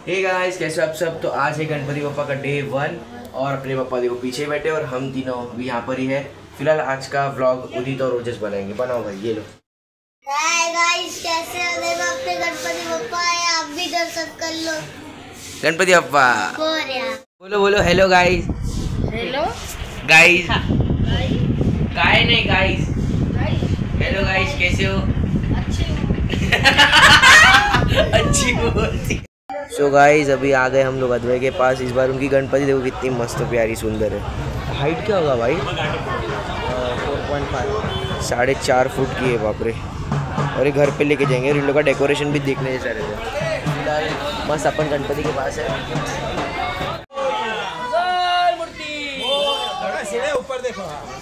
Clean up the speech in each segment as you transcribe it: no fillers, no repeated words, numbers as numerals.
Hey guys, कैसे हो आप सब। तो आज है गणपति बप्पा का डे 1 और अपने पापा देखो पीछे बैठे और हम तीनों भी यहाँ पर ही है। फिलहाल आज का व्लॉग उदित और ओजस बनाएंगे। बनाओ भाई, ये लो। हाय गाइस, कैसे हो। देखो अपने गणपति बप्पा है, आप भी दर्शन कर लो। गणपति बप्पा बोलो बोलो। Hello guys. Hello guys. गाय नहीं गाइस। हेलो गाइस, कैसे हो। अच्छी बोलती। सो गाइस, अभी आ गए हम लोग अद्वै के पास। इस बार उनकी गणपति देखो कितनी मस्त प्यारी सुंदर है। हाइट क्या होगा भाई? 4.5 4.5 फुट की है। बाप रे। और ये घर पे लेके जाएंगे और इन लोग का डेकोरेशन भी देखने जैसा रहेगा। फिलहाल मस्त अपन गणपति के पास है। ऊपर देखो।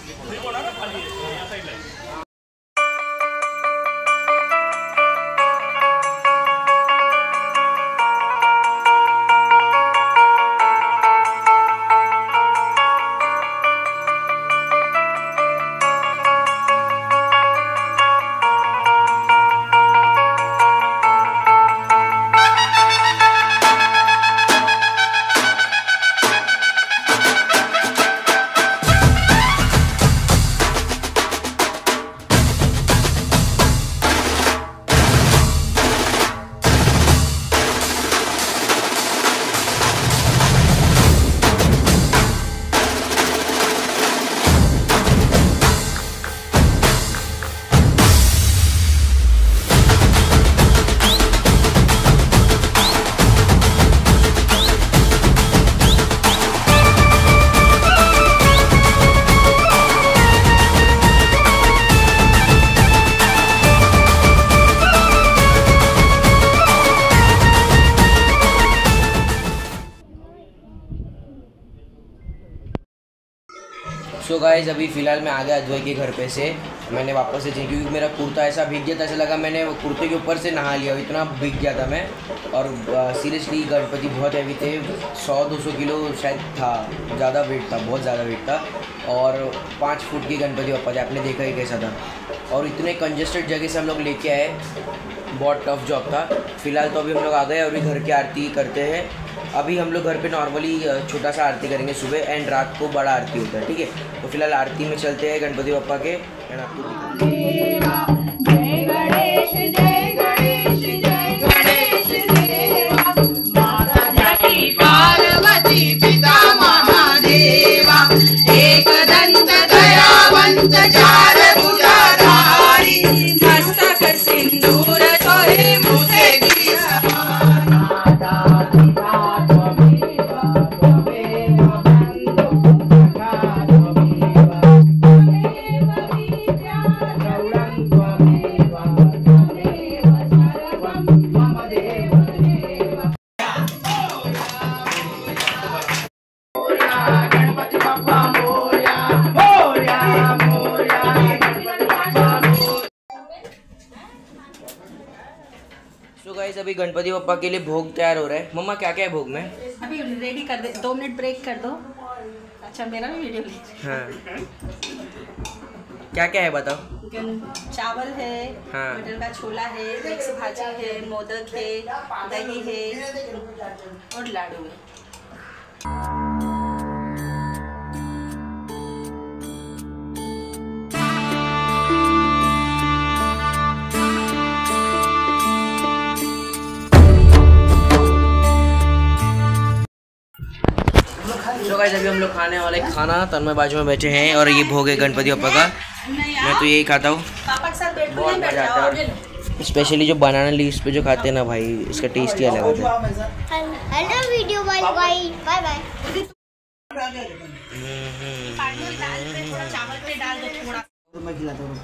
सो गाइस, अभी फ़िलहाल मैं आ गया अद्वै के घर पे से। मैंने वापस से चेंज, क्योंकि मेरा कुर्ता ऐसा भीग गया था, ऐसा लगा मैंने वो कुर्ते के ऊपर से नहा लिया, इतना भीग गया था मैं। और सीरियसली गणपति बहुत हैवी थे, 100-200 किलो शायद था, ज़्यादा वेट था, बहुत ज़्यादा वेट था। और 5 फुट की गणपति बप्पा थे, आपने देखा ही कैसा था। और इतने कंजेस्टेड जगह से हम लोग लेके आए, बहुत टफ जॉब था। फिलहाल तो अभी हम लोग आ गए और अभी घर की आरती करते हैं। अभी हम लोग घर पे नॉर्मली छोटा सा आरती करेंगे सुबह, एंड रात को बड़ा आरती होता है, ठीक है। तो फिलहाल आरती में चलते हैं गणपति बप्पा के, एंड आपको पार्वती पिता महादेवा, एक दंत दयावंत जार भुजाधारी, मस्तक सिंदूर सोहे मुझे गाइस, अभी गणपति बप्पा के लिए भोग तैयार हो रहा है। मम्मा क्या क्या है भोग में? अभी रेडी कर दे, 2 मिनट ब्रेक कर दो। अच्छा, मेरा भी वीडियो ले। हाँ, क्या क्या है बताओ। चावल है, हाँ। मटर का छोला है, मिक्स भाजी है, मोदक है, दही है और लाडू है। तो गाइस, अभी हम लोग खाने वाले खाना तन्मय बाजू में बैठे हैं और ये भोग है गणपति बप्पा का। मैं तो यही खाता हूँ, बहुत मजा आता है। और स्पेशली जो बनाना लीव्स पे जो खाते हैं ना भाई, इसका टेस्ट ही अलग होता है। Hello video, bye bye bye bye. चावल पे डाल दो थोड़ा। मैं खिलाता हूँ।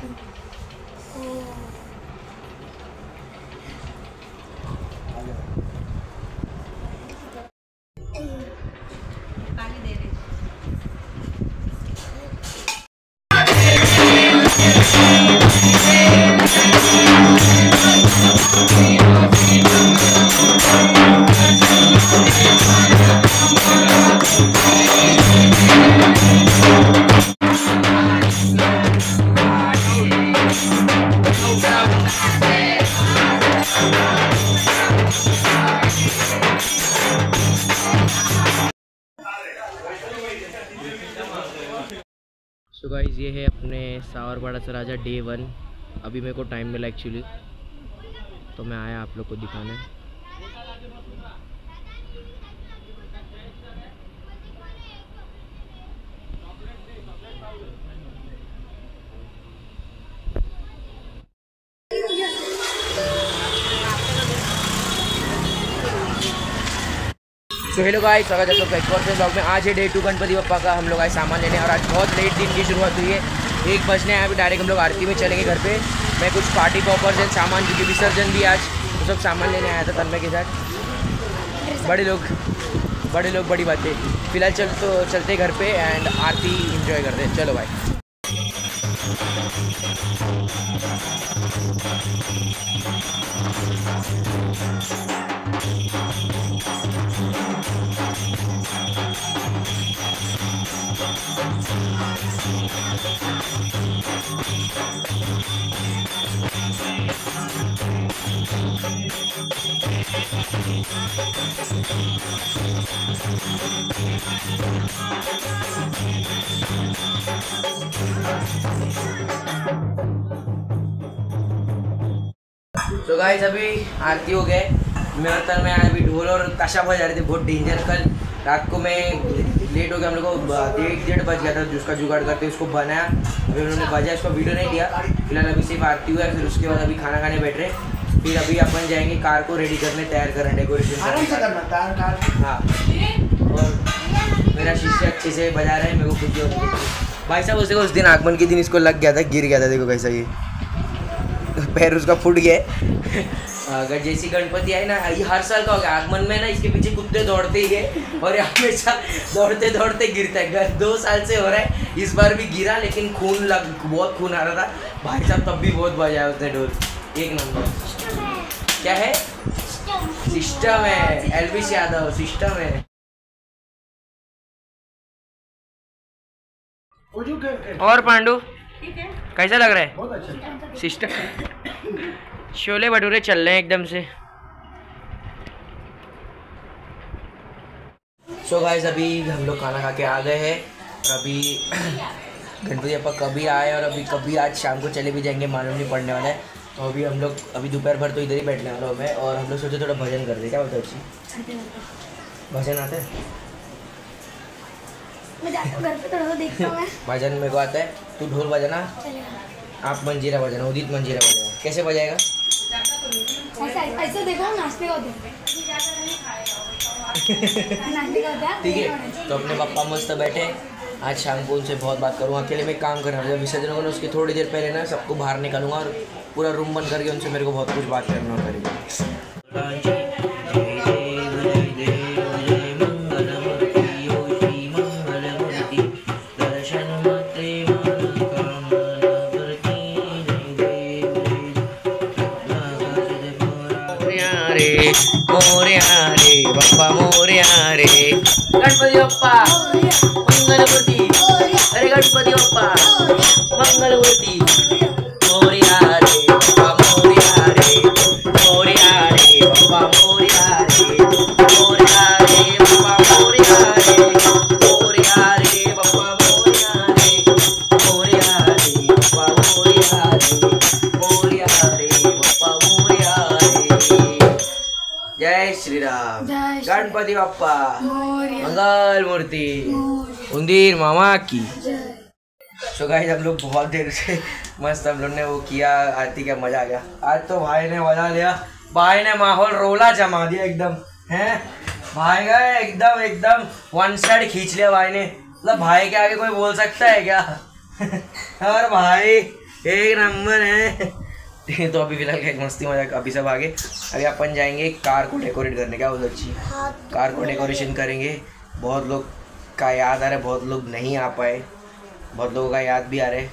तो गाइस ये है अपने सावरपाड़ा से राजा डे 1। अभी मेरे को टाइम मिला एक्चुअली, तो मैं आया आप लोग को दिखाने। तो हेलो गाइस, स्वागत है आपका एक और ब्लॉग में। आज है डे 2 गणपति बप्पा का। हम लोग आए सामान लेने और आज बहुत लेट दिन की शुरुआत हुई है। 1 बजने आया, अभी डायरेक्ट हम लोग आरती में चलेंगे घर पे। मैं कुछ पार्टी पॉपर्स एंड सामान, क्योंकि विसर्जन भी आज, तो सब सामान लेने आया था तन्मय के साथ। बड़े लोग बड़ी बातें। फिलहाल चलते घर पे एंड आरती इंजॉय करते हैं। चलो भाई। तो गाइस अभी आरती हो गए। मैं और तन्मय आए, अभी ढोल और ताशा बजा रहे थे, बहुत डेंजर। कल रात को मैं लेट हो गया, हम लोग को 1:30 बज गया था जिसका जुगाड़ करके उसको बनाया। अभी उन्होंने बजा, उसका वीडियो नहीं लिया। फिलहाल अभी सिर्फ आरती हुआ है, फिर उसके बाद अभी खाना खाने बैठ रहे। फिर अभी अपन जाएंगे कार को रेडी करने, तैयार करने, डेकोरेशन करना। हाँ, और मेरा शिष्य अच्छे से बजा रहा है, मेरे को खुद भाई साहब। उस दिन आगमन के दिन इसको लग गया था, गिर गया था, देखो कैसा ये पैर उसका फूट गया। अगर जैसी गणपति आई ना, ये हर साल का हो गया आगमन में ना, इसके पीछे कुत्ते दौड़ते ही है और ये हमेशा दौड़ते दौड़ते गिरता है। 2 साल से हो रहा है। इस बार भी गिरा, लेकिन बहुत खून आ रहा था भाई साहब। तब भी बहुत बजाया उसने ढोल, एक नंबर। क्या है? सिस्टम है, एलविस यादव सिस्टम है। और पांडु कैसा लग रहा है? बहुत अच्छा सिस्टम। छोले भटूरे चल रहे हैं एकदम से। सो गाइस अभी हम लोग खाना खा के आ गए हैं और अभी गणपति बप्पा कभी आए और अभी कभी आज शाम को चले भी जाएंगे, मालूम नहीं पड़ने वाला है। तो अभी हम लोग अभी दोपहर भर तो इधर ही बैठने वाला हूँ मैं, और हम लोग सोचे थोड़ा भजन कर दे। क्या बोलते हो? भजन आता है? मैं जाता हूँ घर पे, थोड़ा देखता हूँ। भजन मेरे को आता है। तू ढोल बजाना, आप मंजीरा बजाना, उदित मंजीरा बजाएगा। कैसे बजाएगा? ऐसे देखो, नाचने का होता है। ठीक है, तो अपने पापा मस्त बैठे। आज शाम को उनसे बहुत बात करूँगा। अकेले में काम कर रहा हूँ, जब विसर्जन होगा ना उसके थोड़ी देर पहले ना सबको बाहर निकालूंगा और पूरा रूम बंद करके उनसे मेरे को बहुत कुछ बात करना पड़ेगा। मोरया रे बप्पा मोरया रे, गणपति बप्पा मंगलमूर्ति, अरे गणपति बप्पा मंगलमूर्ति। मोरया रे बप्पा मोरया रे, मोरया रे बप्पा मोरया रे, मोरया रे बप्पा मोरया रे, मोरया रे बप्पा मोरया रे, मोरया रे बप्पा मोरया रे, मोरया रे बप्पा मोरया रे। जय श्री राम। गणपति बप्पा मंगल मूर्ति, उंदीर मामा की। सो गाइस हम लोग बहुत देर से मस्त हम लोग ने वो किया, आरती का मजा आ गया। आज तो भाई ने मजा लिया, भाई ने माहौल रोला जमा दिया एकदम हैं। भाई का एकदम 1 साइड खींच लिया भाई ने। मतलब भाई के आगे कोई बोल सकता है क्या? और भाई एक नंबर है। तो अभी फिलहाल एक मस्ती मजाक, अभी सब आगे। अभी अपन जाएंगे कार को डेकोरेट करने। क्या बोलो? अच्छी कार को डेकोरेशन करेंगे। बहुत लोग का याद आ रहा है, बहुत लोग नहीं आ पाए, बहुत लोगों का याद भी आ रहा है।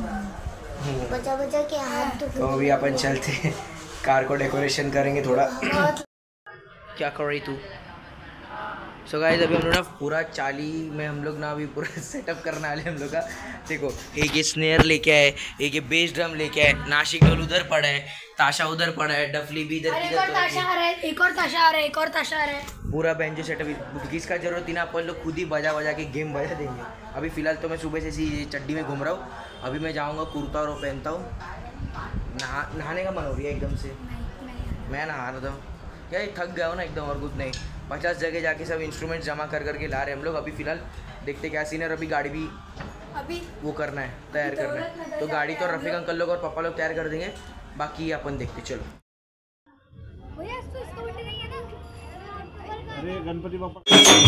बचा के हाथ तो अभी अपन चलते हैं, कार को डेकोरेशन करेंगे थोड़ा। क्या कर रही तू? सो गाइस अभी हम लोग ना पूरा चाली में हम लोग ना अभी पूरा सेटअप करने वाले हम लोग का। देखो एक ये स्नेयर लेके आए, एक ये बेस ड्रम लेके आए, नासिक ढोल उधर पड़ा है, ताशा उधर पड़ा है, डफली भी इधर एक और ताशा आ रहा है, एक और ताशा आ रहा है, एक और ताशा आ रहा है। पूरा बैंजो सेटअप किसका जरूरत ही ना, अपन लोग खुद ही बजा बजा के गेम बजा देंगे। अभी फिलहाल तो मैं सुबह से इसी चड्डी में घूम रहा हूँ। अभी मैं जाऊँगा कुर्ता और वो पहनता हूँ। नहाने का मन हो रही है एकदम से। मैं नहा रहा था क्या, थक गया हो ना एकदम और कुछ नहीं। 50 जगह जाके सब इंस्ट्रूमेंट्स जमा कर करके ला रहे हैं हम लोग। अभी फिलहाल देखते क्या सीन है। अभी गाड़ी भी अभी वो करना है, तैयार करना है। तो गाड़ी तो रफीक अंकल लोग और पापा लोग तैयार कर देंगे, बाकी अपन देखते। चलो भैया तो इसका बर्थडे नहीं है ना। अरे गणपति बापा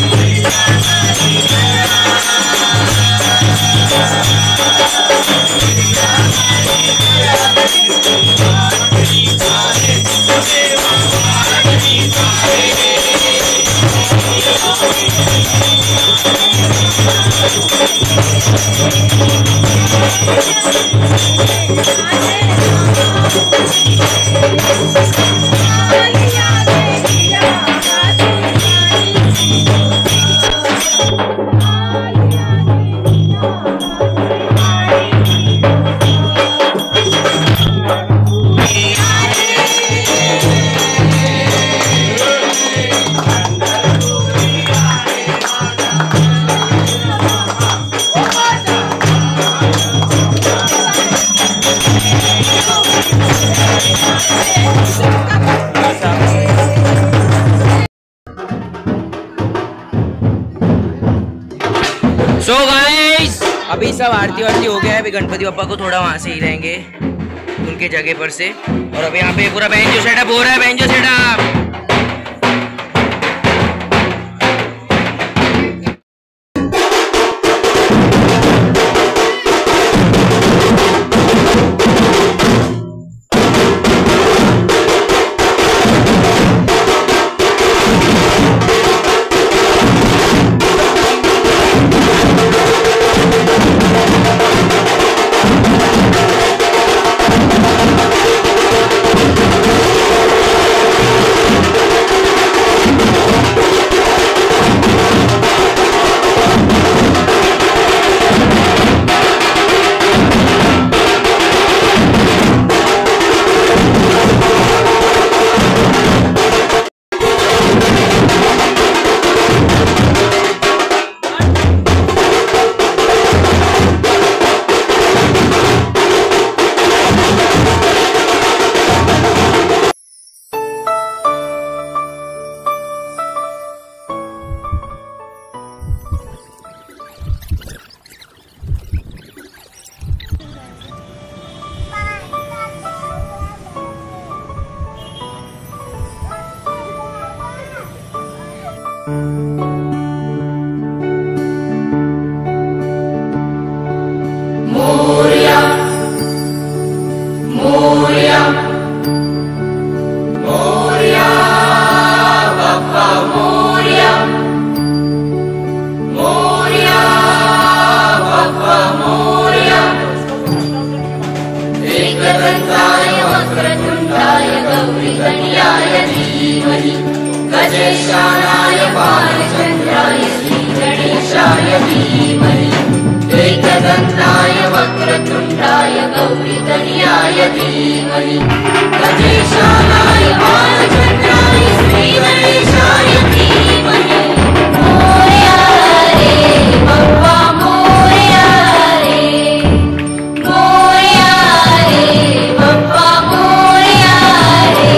सो गाइस अभी सब आरती वारती हो गया है। अभी गणपति बप्पा को थोड़ा वहाँ से ही रहेंगे उनके जगह पर से। और अभी यहाँ पे पूरा बैंजो सेटअप हो रहा है, बैंजो सेटअप। गजेशानाय बालचन्द्राय श्रीगणेशाय धीमहि एकदन्ताय वक्रतुण्डाय गौरीतनयाय धीमहि गजेशानाय बालचन्द्राय श्रीगणेशाय धीमहि मोरया रे बप्पा मोरया रे मोरया रे बप्पा मोरया रे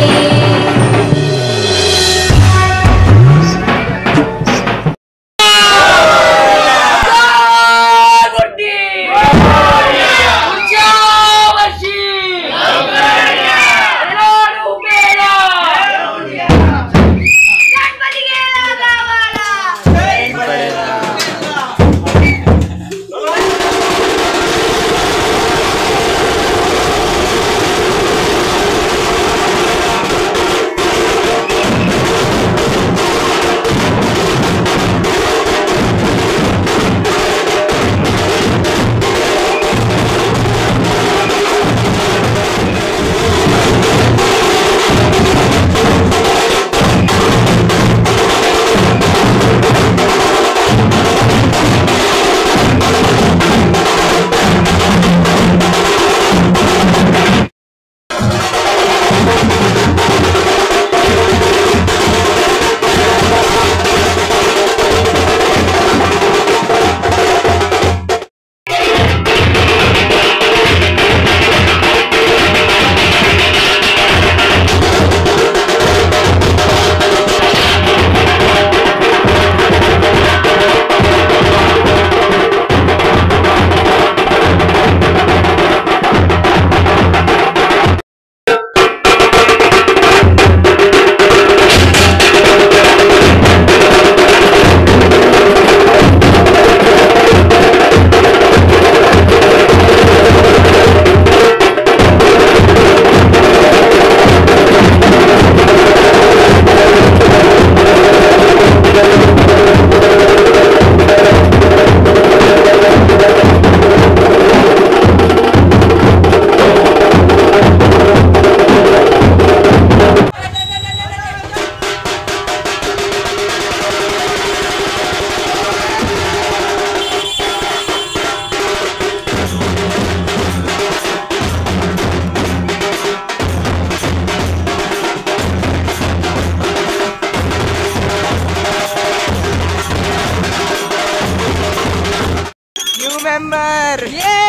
मेंबर।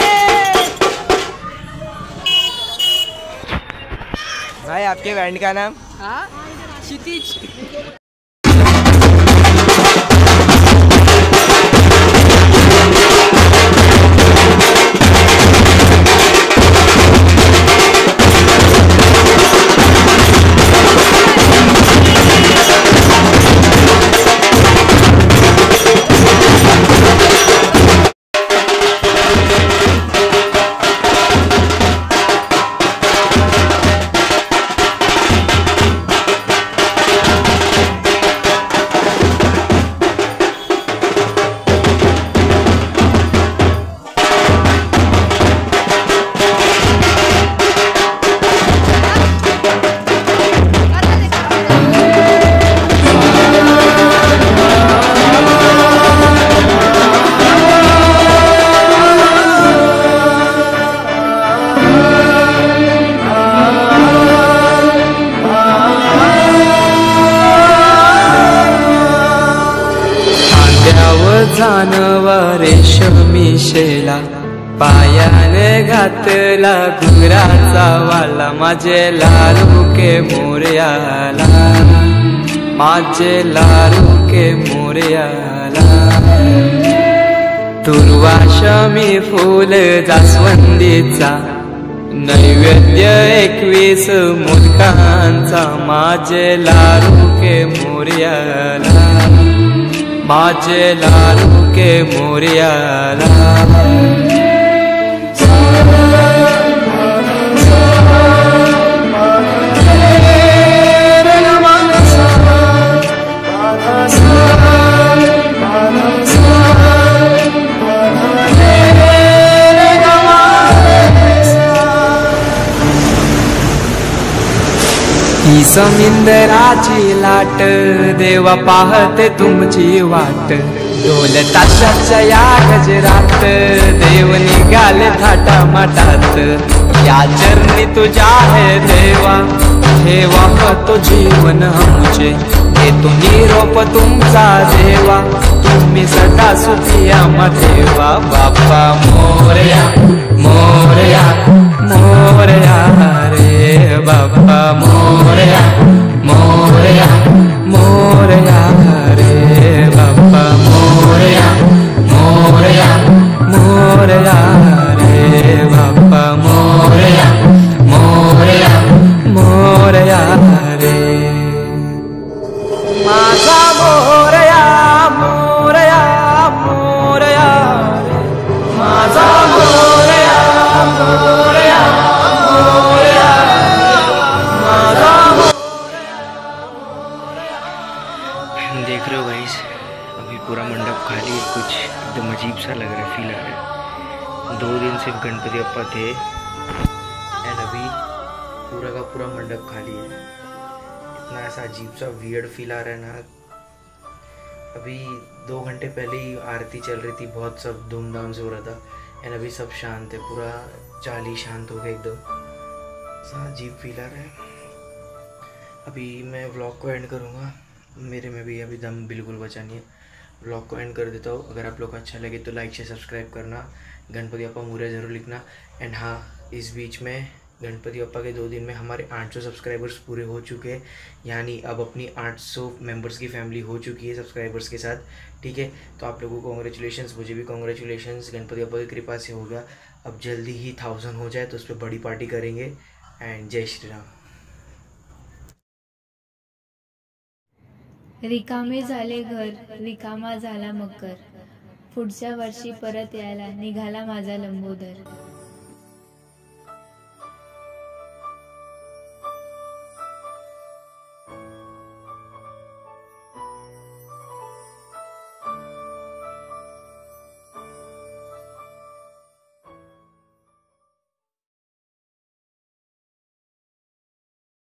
भाई आपके बैंड का नाम? हाँ, क्षितिज। जानवा रेशमी शेला पायाने घातला घुंगराचा वाला माझे लाडू के मोरयाला माझे लाडू के मोरयाला दुर्वाशमी फूल जास्वंदीचा नैवेद्य 21 मोदकांचा माझे लाडू के मोरयाला माझे लाडू के मोरयाला ही समिंदराची लाट देवा पाहते तुमची वाट ढोल ताशाच्या या गजरात देव निघाले थाटा माटात या चरणी तुझ्या है देवा ठेवा तो जीवन आमचे घेतो निरोप तुमचा देवा तुम्ही सदा सुखी आम्हा ठेवा बाप्पा मोरया मोरया मोरया रे बाप्पा मोरया मोरया मोरया रे बाप्पा मोरया मोरया मोरया रे बाप्पा मोरया मोरया मोरया रे माझा मोरया मोरया मोरया रे माझा मोरया मोरया मोरया माझा देख रहे हो गाइस, अभी पूरा मंडप खाली है, कुछ एकदम अजीब सा लग रहा है, फील आ रहा है। 2 दिन सिर्फ गणपति बप्पा थे एंड अभी पूरा का पूरा मंडप खाली है। इतना ऐसा अजीब सा वियर्ड फील आ रहा है ना। अभी 2 घंटे पहले ही आरती चल रही थी, बहुत सब धूमधाम से हो रहा था एंड अभी सब शांत है, पूरा चाल ही शांत हो गया एकदम। ऐसा अजीब फील आ रहा है। अभी मैं व्लॉग को एंड करूँगा, मेरे में भी अभी दम बिल्कुल बचा नहीं है। व्लॉग को एंड कर देता हूँ। अगर आप लोग को अच्छा लगे तो लाइक शेयर सब्सक्राइब करना, गणपति बप्पा मोरया ज़रूर लिखना। एंड हाँ, इस बीच में गणपति बप्पा के 2 दिन में हमारे 800 सब्सक्राइबर्स पूरे हो चुके हैं, यानी अब अपनी 800 मेंबर्स की फैमिली हो चुकी है सब्सक्राइबर्स के साथ। ठीक है, तो आप लोगों को कॉन्ग्रेचुलेशंस, मुझे भी कॉन्ग्रेचुलेशंस। गणपति बप्पा की कृपा से हो गया। अब जल्दी ही 1000 हो जाए तो उस पर बड़ी पार्टी करेंगे। एंड जय श्री राम। रिकामे झाले घर, रिकामा झाला मकर, पुढच्या वर्षी परत यायला निघाला माझा लंबोदर।